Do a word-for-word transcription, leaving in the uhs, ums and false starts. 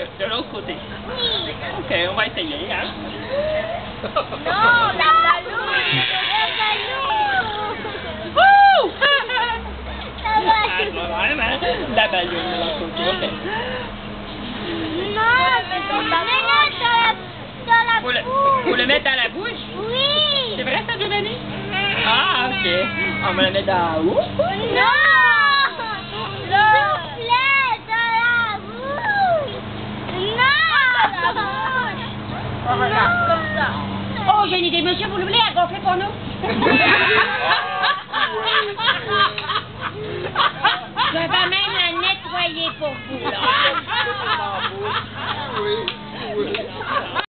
de, de l'autre côté. Oui. Ok, on va essayer, hein. Non, la ballon, la ballon. Wouh! La Ah, ballon. quand même, hein. La ballon de l'autre côté, ok. Non, mais non, dans la, dans la Faut le, bouche. faut le mettre dans la bouche? Oui. C'est vrai ça, Giovanni? Ah, ok. On va le mettre dans... Ouh! Non. Soufflet dans la bouche. Non. Dans la bouche. Oh, regarde, comme ça. Oh, j'ai une idée, monsieur, vous voulez la gonfler pour nous? Je vais même la nettoyer pour vous, là. Oui, oui.